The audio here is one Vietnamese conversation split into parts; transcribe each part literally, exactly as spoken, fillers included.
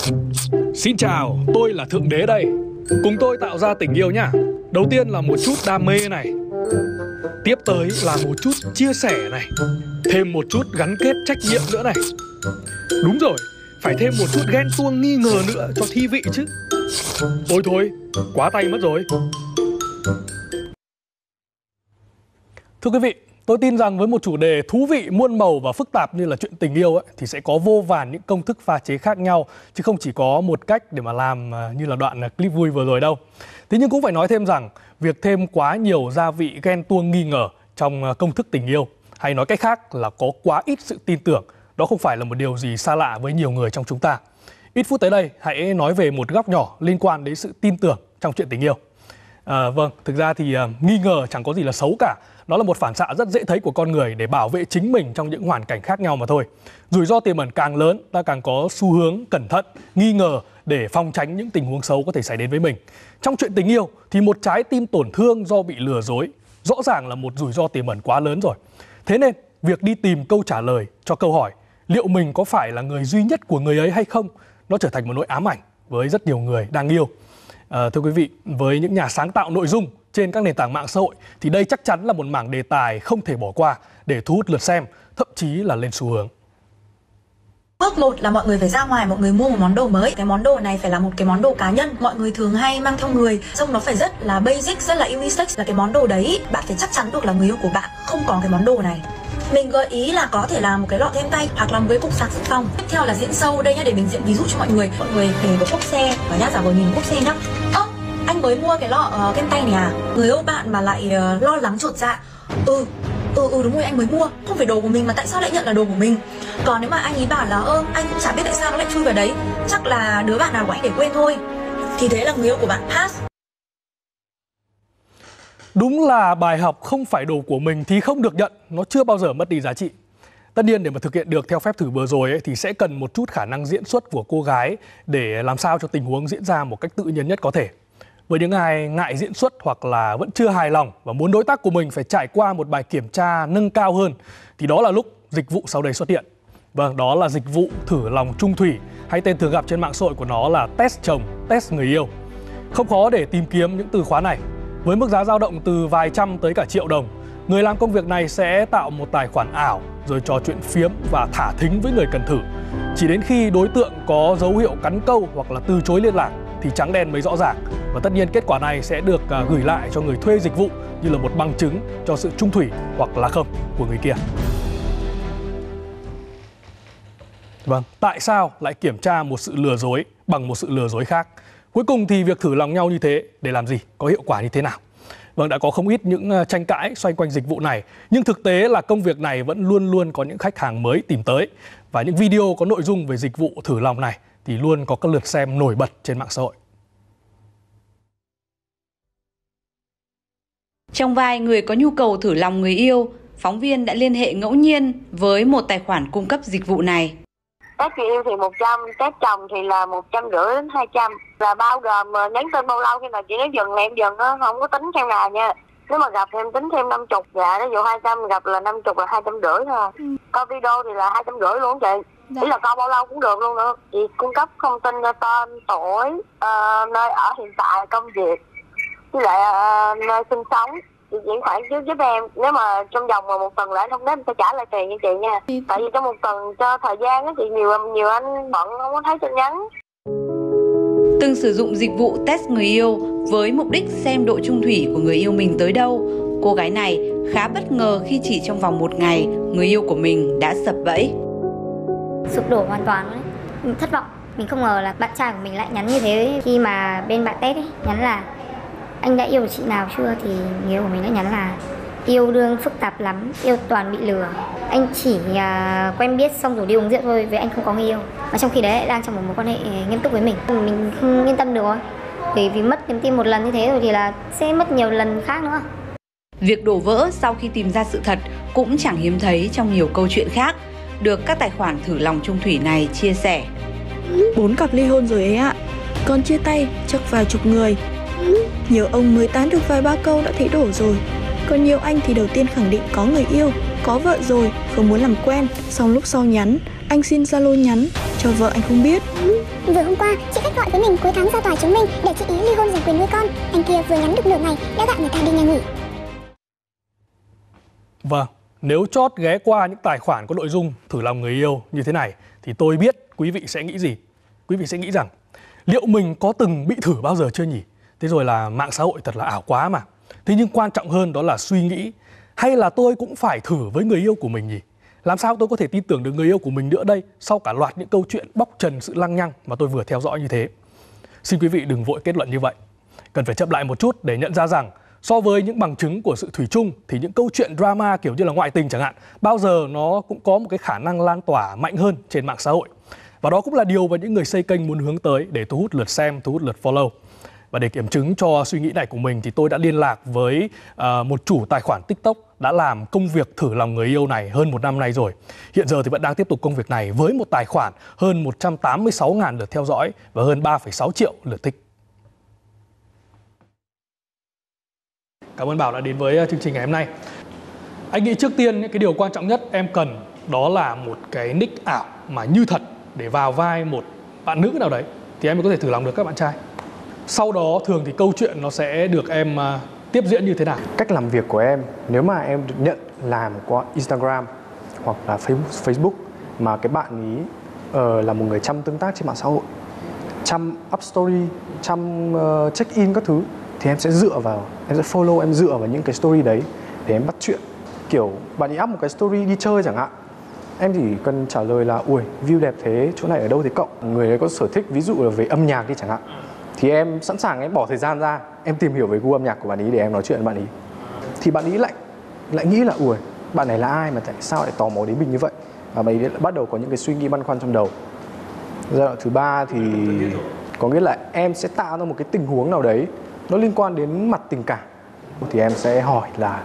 Xin chào, tôi là Thượng Đế đây. Cùng tôi tạo ra tình yêu nhá. Đầu tiên là một chút đam mê này. Tiếp tới là một chút chia sẻ này. Thêm một chút gắn kết trách nhiệm nữa này. Đúng rồi, phải thêm một chút ghen tuông nghi ngờ nữa cho thi vị chứ. Ôi thôi, quá tay mất rồi. Thưa quý vị, tôi tin rằng với một chủ đề thú vị, muôn màu và phức tạp như là chuyện tình yêu ấy, thì sẽ có vô vàn những công thức pha chế khác nhau, chứ không chỉ có một cách để mà làm như là đoạn clip vui vừa rồi đâu. Thế nhưng cũng phải nói thêm rằng việc thêm quá nhiều gia vị ghen tuông nghi ngờ trong công thức tình yêu, hay nói cách khác là có quá ít sự tin tưởng, đó không phải là một điều gì xa lạ với nhiều người trong chúng ta. Ít phút tới đây, hãy nói về một góc nhỏ liên quan đến sự tin tưởng trong chuyện tình yêu. À, vâng, thực ra thì uh, nghi ngờ chẳng có gì là xấu cả. Nó là một phản xạ rất dễ thấy của con người để bảo vệ chính mình trong những hoàn cảnh khác nhau mà thôi. Rủi ro tiềm ẩn càng lớn, ta càng có xu hướng cẩn thận, nghi ngờ để phòng tránh những tình huống xấu có thể xảy đến với mình. Trong chuyện tình yêu thì một trái tim tổn thương do bị lừa dối rõ ràng là một rủi ro tiềm ẩn quá lớn rồi. Thế nên việc đi tìm câu trả lời cho câu hỏi liệu mình có phải là người duy nhất của người ấy hay không, nó trở thành một nỗi ám ảnh với rất nhiều người đang yêu. À, thưa quý vị, với những nhà sáng tạo nội dung trên các nền tảng mạng xã hội thì đây chắc chắn là một mảng đề tài không thể bỏ qua để thu hút lượt xem, thậm chí là lên xu hướng. Bước một là mọi người phải ra ngoài, mọi người mua một món đồ mới. Cái món đồ này phải là một cái món đồ cá nhân, mọi người thường hay mang theo người, trông nó phải rất là basic, rất là unisex. Là cái món đồ đấy bạn phải chắc chắn được là người yêu của bạn không có cái món đồ này. Mình gợi ý là có thể là một cái lọ thêm tay hoặc là một cái cục sạc dự phòng. Tiếp theo là diễn sâu. Đây nhá, để mình diễn ví dụ cho mọi người. Mọi người để một cốc xe và nhá, giả vờ nhìn cốc xe nhá. Ơ, anh mới mua cái lọ uh, kem tay này à? Người yêu bạn mà lại uh, lo lắng chột dạ. Ừ, ừ, ừ đúng rồi, anh mới mua. Không phải đồ của mình mà tại sao lại nhận là đồ của mình? Còn nếu mà anh ấy bảo là ơ, anh cũng chả biết tại sao nó lại chui vào đấy, chắc là đứa bạn nào của anh để quên thôi, thì thế là người yêu của bạn pass. Đúng là bài học không phải đồ của mình thì không được nhận, nó chưa bao giờ mất đi giá trị. Tất nhiên để mà thực hiện được theo phép thử vừa rồi ấy, thì sẽ cần một chút khả năng diễn xuất của cô gái để làm sao cho tình huống diễn ra một cách tự nhiên nhất có thể. Với những ai ngại diễn xuất hoặc là vẫn chưa hài lòng và muốn đối tác của mình phải trải qua một bài kiểm tra nâng cao hơn, thì đó là lúc dịch vụ sau đây xuất hiện. Vâng, đó là dịch vụ thử lòng chung thủy, hay tên thường gặp trên mạng xã hội của nó là test chồng, test người yêu. Không khó để tìm kiếm những từ khóa này. Với mức giá dao động từ vài trăm tới cả triệu đồng, người làm công việc này sẽ tạo một tài khoản ảo rồi trò chuyện phiếm và thả thính với người cần thử. Chỉ đến khi đối tượng có dấu hiệu cắn câu hoặc là từ chối liên lạc thì trắng đen mới rõ ràng. Và tất nhiên kết quả này sẽ được gửi lại cho người thuê dịch vụ như là một bằng chứng cho sự chung thủy hoặc là không của người kia. Vâng, tại sao lại kiểm tra một sự lừa dối bằng một sự lừa dối khác? Cuối cùng thì việc thử lòng nhau như thế để làm gì? Có hiệu quả như thế nào? Vâng, đã có không ít những tranh cãi xoay quanh dịch vụ này, nhưng thực tế là công việc này vẫn luôn luôn có những khách hàng mới tìm tới. Và những video có nội dung về dịch vụ thử lòng này thì luôn có các lượt xem nổi bật trên mạng xã hội. Trong vai người có nhu cầu thử lòng người yêu, phóng viên đã liên hệ ngẫu nhiên với một tài khoản cung cấp dịch vụ này. Test người yêu thì một trăm, test chồng thì là một trăm rưỡi đến hai trăm, là bao gồm nhắn tin bao lâu, khi nào chị nói dừng là em dừng đó, không có tính theo ngày nha. Nếu mà gặp thì em tính thêm năm mươi, dạ, ví dụ hai trăm gặp là năm mươi là hai trăm rưỡi thôi. Ừ. Coi video thì là hai trăm rưỡi luôn chị. Dạ. Ý là coi bao lâu cũng được luôn nữa. Chị cung cấp thông tin tên, tuổi, uh, nơi ở hiện tại, công việc, với lại uh, nơi sinh sống. Chị chuyển khoản trước giúp em. Nếu mà trong vòng mà một tuần lại không đến, em sẽ trả lại tiền cho chị nha. Ừ. Tại vì trong một tuần cho thời gian á chị, nhiều nhiều anh bận không có thấy tin nhắn. Từng sử dụng dịch vụ test người yêu với mục đích xem độ chung thủy của người yêu mình tới đâu, cô gái này khá bất ngờ khi chỉ trong vòng một ngày người yêu của mình đã sập bẫy. Sụp đổ hoàn toàn đấy. Mình thất vọng. Mình không ngờ là bạn trai của mình lại nhắn như thế. Khi mà bên bạn test ấy, nhắn là anh đã yêu chị nào chưa, thì người yêu của mình đã nhắn là yêu đương phức tạp lắm, yêu toàn bị lừa. Anh chỉ uh, quen biết xong rồi đi uống rượu thôi, với anh không có người yêu. Mà trong khi đấy lại đang trong một mối quan hệ nghiêm túc với mình. Mình không yên tâm được rồi. Bởi vì mất niềm tin một lần như thế rồi thì là sẽ mất nhiều lần khác nữa. Việc đổ vỡ sau khi tìm ra sự thật cũng chẳng hiếm thấy trong nhiều câu chuyện khác, được các tài khoản thử lòng chung thủy này chia sẻ. Bốn cặp ly hôn rồi ấy ạ. Còn chia tay chắc vài chục người. Nhiều ông mới tán được vài ba câu đã thấy đổ rồi. Còn nhiều anh thì đầu tiên khẳng định có người yêu, có vợ rồi, không muốn làm quen, xong lúc sau nhắn Anh xin Zalo nhắn cho vợ anh không biết. Vừa hôm qua, chị khách gọi với mình cuối tháng ra tòa chứng minh để chị ý ly hôn giành quyền nuôi con. Anh kia vừa nhắn được nửa ngày đã gọi người ta đi nhà nghỉ. Vâng, nếu chót ghé qua những tài khoản có nội dung thử lòng người yêu như thế này thì tôi biết quý vị sẽ nghĩ gì. Quý vị sẽ nghĩ rằng liệu mình có từng bị thử bao giờ chưa nhỉ? Thế rồi là mạng xã hội thật là ảo quá mà. Thế nhưng quan trọng hơn đó là suy nghĩ, hay là tôi cũng phải thử với người yêu của mình nhỉ? Làm sao tôi có thể tin tưởng được người yêu của mình nữa đây sau cả loạt những câu chuyện bóc trần sự lăng nhăng mà tôi vừa theo dõi như thế? Xin quý vị đừng vội kết luận như vậy. Cần phải chậm lại một chút để nhận ra rằng so với những bằng chứng của sự thủy chung thì những câu chuyện drama kiểu như là ngoại tình chẳng hạn, bao giờ nó cũng có một cái khả năng lan tỏa mạnh hơn trên mạng xã hội. Và đó cũng là điều mà những người xây kênh muốn hướng tới để thu hút lượt xem, thu hút lượt follow. Và để kiểm chứng cho suy nghĩ này của mình thì tôi đã liên lạc với uh, một chủ tài khoản TikTok đã làm công việc thử lòng người yêu này hơn một năm nay rồi. Hiện giờ thì vẫn đang tiếp tục công việc này với một tài khoản hơn một trăm tám mươi sáu nghìn lượt theo dõi và hơn ba phẩy sáu triệu lượt thích. Cảm ơn Bảo đã đến với chương trình ngày hôm nay. Anh nghĩ trước tiên cái điều quan trọng nhất em cần đó là một cái nick ảo mà như thật để vào vai một bạn nữ nào đấy thì em mới có thể thử lòng được các bạn trai. Sau đó thường thì câu chuyện nó sẽ được em uh, tiếp diễn như thế nào? Cách làm việc của em, nếu mà em được nhận làm qua Instagram hoặc là Facebook mà cái bạn ý uh, là một người chăm tương tác trên mạng xã hội, chăm up story, chăm uh, check in các thứ, thì em sẽ dựa vào, em sẽ follow, em dựa vào những cái story đấy để em bắt chuyện. Kiểu bạn ấy up một cái story đi chơi chẳng hạn, em chỉ cần trả lời là ui view đẹp thế, chỗ này ở đâu thế cậu? Người ấy có sở thích ví dụ là về âm nhạc đi chẳng hạn, thì em sẵn sàng em bỏ thời gian ra, em tìm hiểu về gu âm nhạc của bạn ấy để em nói chuyện với bạn ấy. Thì bạn ấy lại lại nghĩ là ui bạn này là ai mà tại sao lại tò mò đến mình như vậy, và bạn ấy bắt đầu có những cái suy nghĩ băn khoăn trong đầu. Giai đoạn thứ ba thì có nghĩa là em sẽ tạo ra một cái tình huống nào đấy nó liên quan đến mặt tình cảm, thì em sẽ hỏi là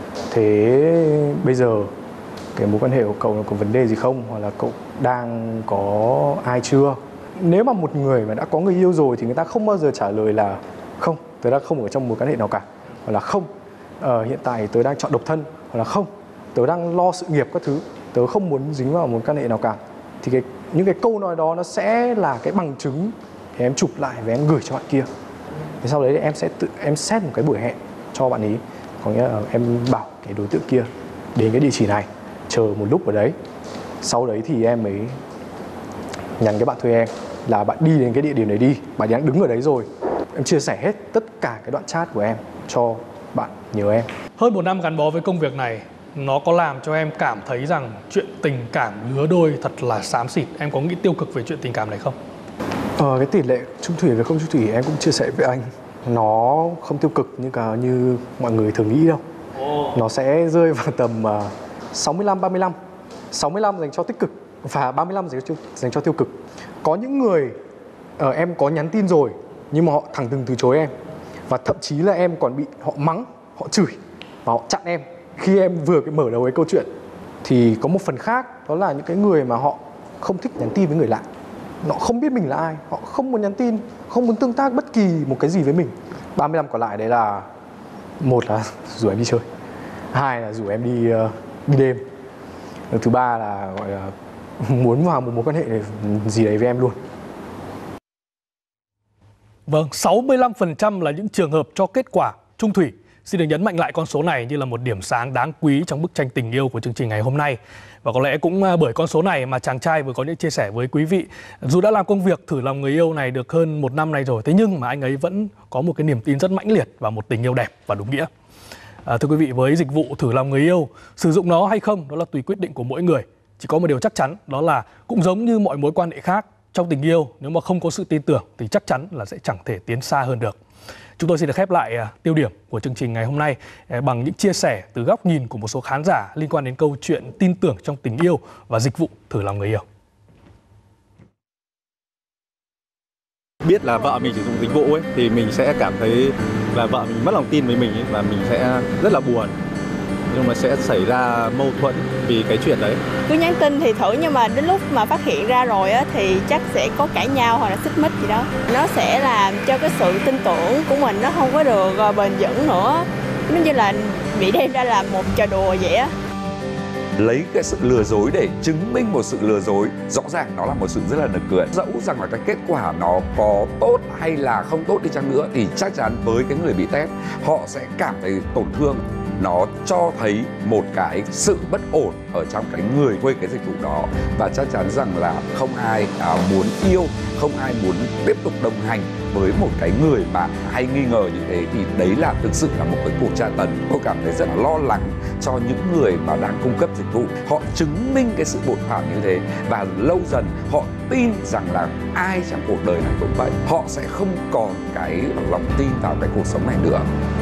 thế bây giờ cái mối quan hệ của cậu có vấn đề gì không, hoặc là cậu đang có ai chưa. Nếu mà một người mà đã có người yêu rồi thì người ta không bao giờ trả lời là không, tớ đang không ở trong mối quan hệ nào cả, hoặc là không, ờ, hiện tại tớ đang chọn độc thân, hoặc là không, tớ đang lo sự nghiệp các thứ, tớ không muốn dính vào mối quan hệ nào cả. Thì cái, những cái câu nói đó nó sẽ là cái bằng chứng để em chụp lại và em gửi cho bạn kia. Thì sau đấy em sẽ tự em set một cái buổi hẹn cho bạn ấy, có nghĩa là em bảo cái đối tượng kia đến cái địa chỉ này, chờ một lúc ở đấy. Sau đấy thì em mới nhắn cái bạn thuê em là bạn đi đến cái địa điểm đấy đi, bạn đang đứng ở đấy rồi. Em chia sẻ hết tất cả cái đoạn chat của em cho bạn nhớ em. Hơn một năm gắn bó với công việc này, nó có làm cho em cảm thấy rằng chuyện tình cảm lứa đôi thật là xám xịt. Em có nghĩ tiêu cực về chuyện tình cảm này không? Ờ, cái tỷ lệ chung thủy và không chung thủy em cũng chia sẻ với anh, nó không tiêu cực như cả như mọi người thường nghĩ đâu. Oh. Nó sẽ rơi vào tầm uh, sáu mươi lăm ba mươi lăm. sáu mươi lăm dành cho tích cực và ba mươi lăm dành cho, dành cho tiêu cực. Có những người uh, em có nhắn tin rồi nhưng mà họ thẳng thừng từ chối em, và thậm chí là em còn bị họ mắng, họ chửi và họ chặn em khi em vừa cái mở đầu cái câu chuyện. Thì có một phần khác, đó là những cái người mà họ không thích nhắn tin với người lạ, họ không biết mình là ai, họ không muốn nhắn tin, không muốn tương tác bất kỳ một cái gì với mình. ba mươi lăm còn lại đấy là một là rủ em đi chơi, hai là rủ em đi uh, đi đêm, thứ ba là gọi là muốn vào một mối quan hệ gì đấy với em luôn. Vâng, sáu mươi lăm phần trăm là những trường hợp cho kết quả chung thủy. Xin được nhấn mạnh lại con số này như là một điểm sáng đáng quý trong bức tranh tình yêu của chương trình ngày hôm nay. Và có lẽ cũng bởi con số này mà chàng trai vừa có những chia sẻ với quý vị. Dù đã làm công việc thử lòng người yêu này được hơn một năm nay rồi, thế nhưng mà anh ấy vẫn có một cái niềm tin rất mãnh liệt vào một tình yêu đẹp và đúng nghĩa. À, thưa quý vị, với dịch vụ thử lòng người yêu, sử dụng nó hay không đó là tùy quyết định của mỗi người. Chỉ có một điều chắc chắn, đó là cũng giống như mọi mối quan hệ khác, trong tình yêu nếu mà không có sự tin tưởng thì chắc chắn là sẽ chẳng thể tiến xa hơn được. Chúng tôi xin được khép lại uh, tiêu điểm của chương trình ngày hôm nay uh, bằng những chia sẻ từ góc nhìn của một số khán giả liên quan đến câu chuyện tin tưởng trong tình yêu và dịch vụ thử lòng người yêu. Biết là vợ mình sử dụng dịch vụ ấy thì mình sẽ cảm thấy là vợ mình mất lòng tin với mình ấy, và mình sẽ rất là buồn, nhưng mà sẽ xảy ra mâu thuẫn vì cái chuyện đấy. Cứ nhắn tin thì thử, nhưng mà đến lúc mà phát hiện ra rồi á thì chắc sẽ có cãi nhau hoặc là xích mích gì đó. Nó sẽ làm cho cái sự tin tưởng của mình nó không có được bền vững nữa, giống như là bị đem ra làm một trò đùa vậy á. lấy cái sự lừa dối để chứng minh một sự lừa dối. Rõ ràng nó là một sự rất là nực cười. Dẫu rằng là cái kết quả nó có tốt hay là không tốt đi chăng nữa thì chắc chắn với cái người bị test, họ sẽ cảm thấy tổn thương. Nó cho thấy một cái sự bất ổn ở trong cái người thuê cái dịch vụ đó, và chắc chắn rằng là không ai à, muốn yêu, không ai muốn tiếp tục đồng hành với một cái người mà hay nghi ngờ như thế. Thì đấy là thực sự là một cái cuộc tra tấn. Tôi cảm thấy rất là lo lắng cho những người mà đang cung cấp dịch vụ. Họ chứng minh cái sự bội phạm như thế, và lâu dần họ tin rằng là ai trong cuộc đời này cũng vậy. Họ sẽ không còn cái lòng tin vào cái cuộc sống này nữa.